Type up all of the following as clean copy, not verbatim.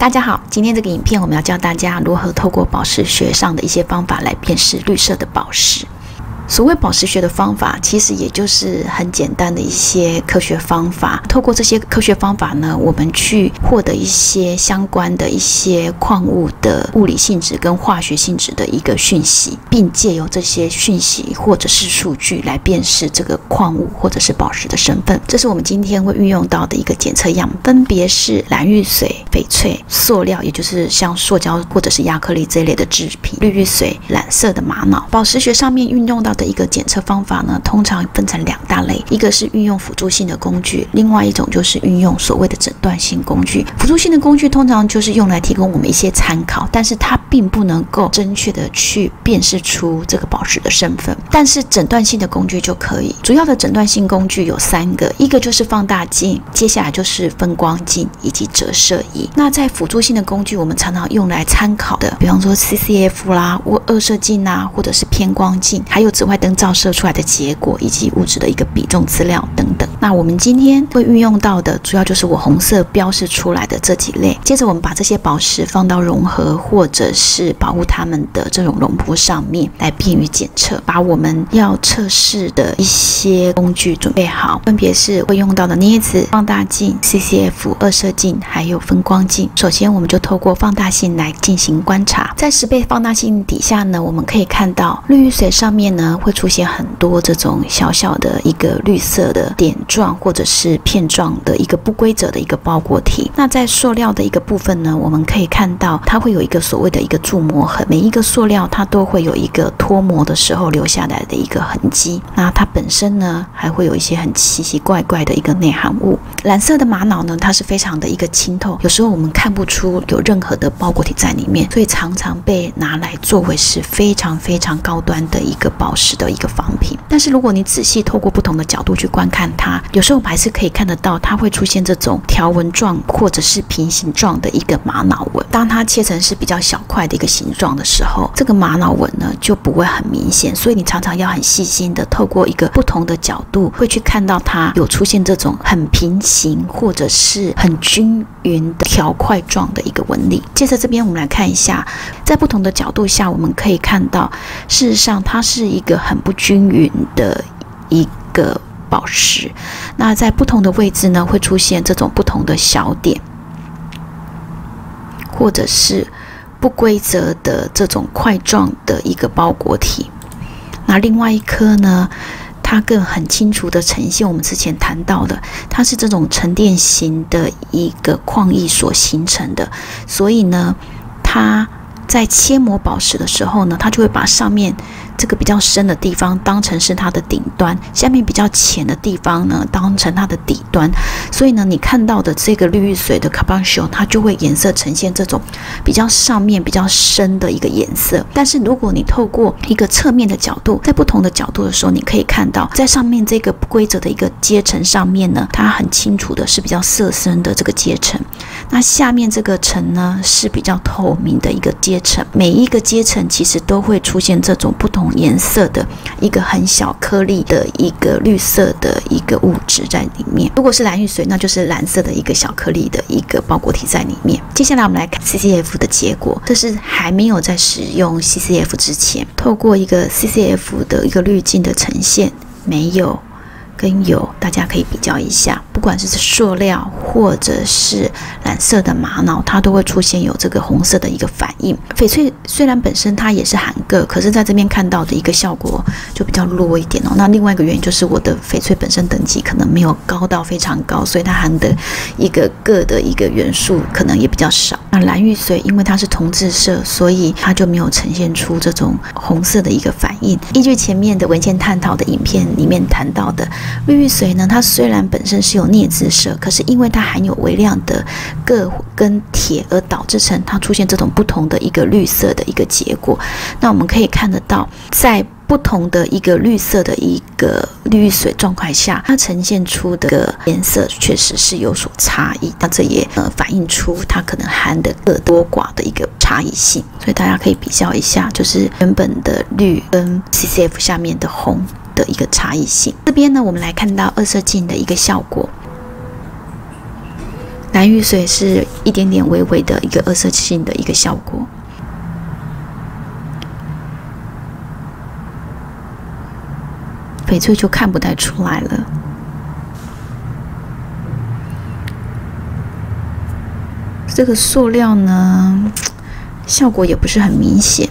大家好，今天这个影片我们要教大家如何透过宝石学上的一些方法来辨识绿色的宝石。所谓宝石学的方法，其实也就是很简单的一些科学方法。透过这些科学方法呢，我们去获得一些相关的一些矿物的物理性质跟化学性质的一个讯息，并借由这些讯息或者是数据来辨识这个矿物或者是宝石的身份。这是我们今天会运用到的一个检测样本，分别是蓝玉髓、翡翠、塑料，也就是像塑胶或者是亚克力这一类的制品、绿玉髓、染色的玛瑙。宝石学上面运用到的一个检测方法呢，通常分成两大类，一个是运用辅助性的工具，另外一种就是运用所谓的诊断性工具。辅助性的工具通常就是用来提供我们一些参考，但是它并不能够正确的去辨识出这个宝石的身份。但是诊断性的工具就可以。主要的诊断性工具有3个，一个就是放大镜，接下来就是分光镜以及折射仪。那在辅助性的工具，我们常常用来参考的，比方说 CCF 啦、二色镜啊，或者是偏光镜，还有紫外灯照射出来的结果，以及物质的一个比重资料等等。那我们今天会运用到的，主要就是我红色标示出来的这几类。接着我们把这些宝石放到融合或者是保护它们的这种溶波上面，来便于检测。把我们要测试的一些工具准备好，分别是会用到的镊子、放大镜、CCF、二色镜，还有分光镜。首先我们就透过放大镜来进行观察。在10倍放大镜底下呢，我们可以看到绿玉髓上面呢会出现很多这种小小的一个绿色的点状或者是片状的一个不规则的一个包裹体。那在塑料的一个部分呢，我们可以看到它会有一个所谓的一个注膜痕，每一个塑料它都会有一个脱模的时候留下来的一个痕迹。那它本身呢还会有一些很奇奇怪怪的一个内含物。蓝色的玛瑙呢，它是非常的一个清透，有时候我们看不出有任何的包裹体在里面，所以常常被拿来作为是非常非常高端的一个宝石的一个仿品。但是如果你仔细透过不同的角度去观看它，有时候我们还是可以看得到它会出现这种条纹状或者是平行状的一个玛瑙纹。当它切成是比较小块的一个形状的时候，这个玛瑙纹呢就不会很明显，所以你常常要很细心的透过一个不同的角度会去看到它有出现这种很平行或者是很均匀的条块状的一个纹理。接着这边我们来看一下，在不同的角度下我们可以看到，事实上它是一个很不均匀的一个宝石。那在不同的位置呢会出现这种不同的小点，或者是不规则的这种块状的一个包裹体。那另外一颗呢，它更很清楚的呈现我们之前谈到的，它是这种沉淀型的一个矿液所形成的，所以呢它在切磨宝石的时候呢，它就会把上面这个比较深的地方当成是它的顶端，下面比较浅的地方呢当成它的底端。所以呢，你看到的这个绿玉髓的 Carbuncle， 它就会颜色呈现这种比较上面比较深的一个颜色。但是如果你透过一个侧面的角度，在不同的角度的时候，你可以看到在上面这个不规则的一个阶层上面呢，它很清楚的是比较色深的这个阶层。那下面这个层呢是比较透明的一个阶层，每一个阶层其实都会出现这种不同颜色的一个很小颗粒的一个绿色的一个物质在里面。如果是蓝玉髓，那就是蓝色的一个小颗粒的一个包裹体在里面。接下来我们来看 CCF 的结果，这是还没有在使用 CCF 之前，透过一个 CCF 的一个滤镜的呈现，没有跟有，大家可以比较一下，不管是塑料或者是染色的玛瑙，它都会出现有这个红色的一个反应。翡翠虽然本身它也是含铬，可是在这边看到的一个效果就比较弱一点哦。那另外一个原因就是我的翡翠本身等级可能没有高到非常高，所以它含的一个铬的一个元素可能也比较少。那蓝玉髓因为它是同质色，所以它就没有呈现出这种红色的一个反应。依据前面的文献探讨的影片里面谈到的，绿玉髓呢，它虽然本身是有镍质色，可是因为它含有微量的铬跟铁，而导致成它出现这种不同的一个绿色的一个结果。那我们可以看得到，在不同的一个绿色的一个绿玉髓状态下，它呈现出的颜色确实是有所差异。那这也反映出它可能含的铬多寡的一个差异性。所以大家可以比较一下，就是原本的绿跟 CCF 下面的红的一个差异性。这边呢，我们来看到二色镜的一个效果。 蓝玉髓是一点点微微的一个二色性的一个效果。翡翠就看不太出来了。这个塑料呢，效果也不是很明显。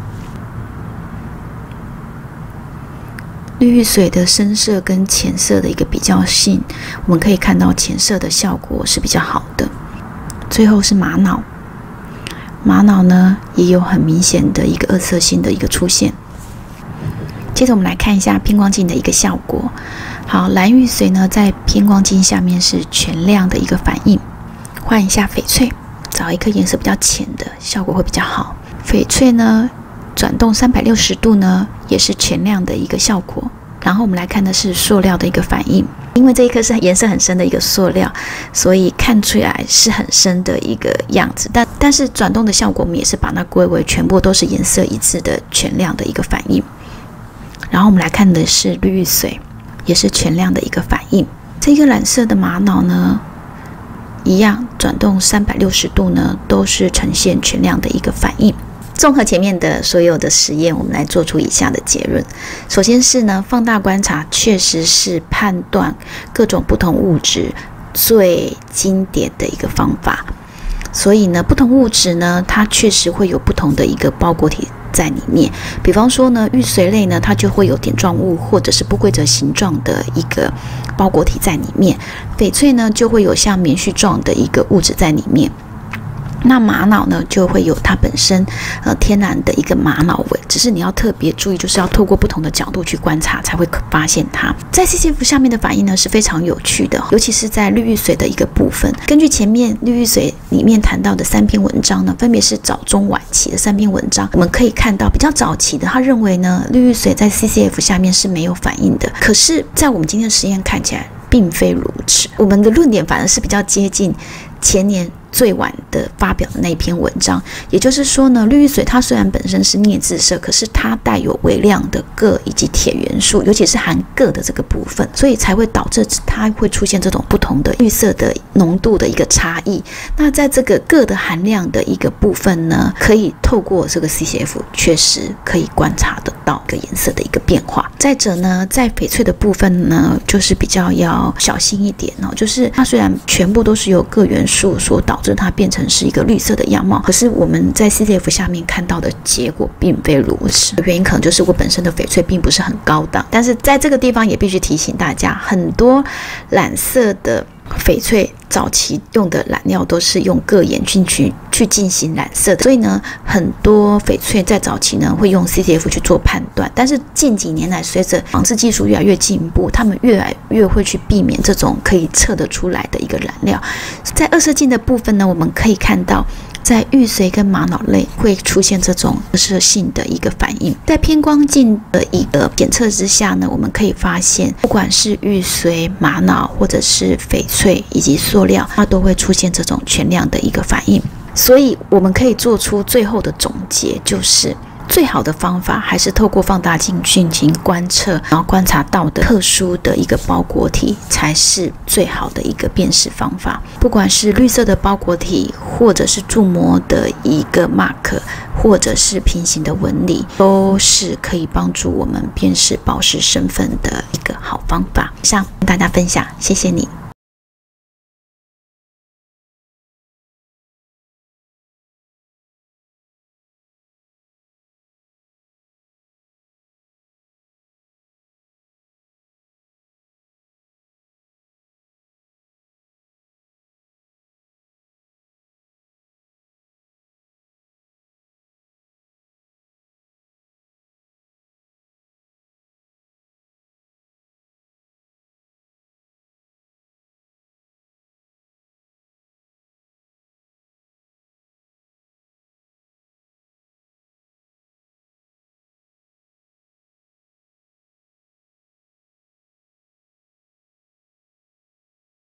绿玉髓的深色跟浅色的一个比较性，我们可以看到浅色的效果是比较好的。最后是玛瑙，玛瑙呢也有很明显的一个二色性的一个出现。接着我们来看一下偏光镜的一个效果。好，蓝玉髓呢在偏光镜下面是全亮的一个反应。换一下翡翠，找一颗颜色比较浅的，效果会比较好。翡翠呢转动360度呢，也是全亮的一个效果。然后我们来看的是塑料的一个反应，因为这一颗是颜色很深的一个塑料，所以看出来是很深的一个样子。但是转动的效果，我们也是把它归为全部都是颜色一致的全亮的一个反应。然后我们来看的是绿玉髓，也是全亮的一个反应。这个染色的玛瑙呢，一样转动360度呢，都是呈现全亮的一个反应。综合前面的所有的实验，我们来做出以下的结论。首先是呢，放大观察确实是判断各种不同物质最经典的一个方法。所以呢，不同物质呢，它确实会有不同的一个包裹体在里面。比方说呢，玉髓类呢，它就会有点状物或者是不规则形状的一个包裹体在里面。翡翠呢，就会有像棉絮状的一个物质在里面。那玛瑙呢，就会有它本身天然的一个玛瑙味，只是你要特别注意，就是要透过不同的角度去观察，才会发现它。在 CCF 下面的反应呢是非常有趣的，尤其是在绿玉髓的一个部分。根据前面绿玉髓里面谈到的3篇文章呢，分别是早中晚期的3篇文章，我们可以看到比较早期的，他认为呢绿玉髓在 CCF 下面是没有反应的，可是在我们今天的实验看起来并非如此，我们的论点反而是比较接近前年最晚的发表的那一篇文章。也就是说呢，绿玉髓它虽然本身是镍质色，可是它带有微量的铬以及铁元素，尤其是含铬的这个部分，所以才会导致它会出现这种不同的绿色的浓度的一个差异。那在这个铬的含量的一个部分呢，可以透过这个 CCF 确实可以观察得到一个颜色的一个变化。再者呢，在翡翠的部分呢，就是比较要小心一点哦，就是它虽然全部都是由铬元素所导致它变成是一个绿色的样貌，可是我们在 CCF 下面看到的结果并非如此。原因可能就是我本身的翡翠并不是很高档，但是在这个地方也必须提醒大家，很多染色的翡翠早期用的染料都是用铬盐去进行染色的，所以呢，很多翡翠在早期呢会用 CCF 去做判断，但是近几年来随着仿制技术越来越进步，他们越来越会去避免这种可以测得出来的一个染料。在二色镜的部分呢，我们可以看到在玉髓跟玛瑙类会出现这种二色性的一个反应。在偏光镜的一个检测之下呢，我们可以发现，不管是玉髓、玛瑙或者是翡翠以及塑料，它都会出现这种全亮的一个反应。所以我们可以做出最后的总结，就是最好的方法还是透过放大镜进行观测，然后观察到的特殊的一个包裹体才是最好的一个辨识方法。不管是绿色的包裹体，或者是铸模的一个 mark， 或者是平行的纹理，都是可以帮助我们辨识宝石身份的一个好方法。以上跟大家分享，谢谢你。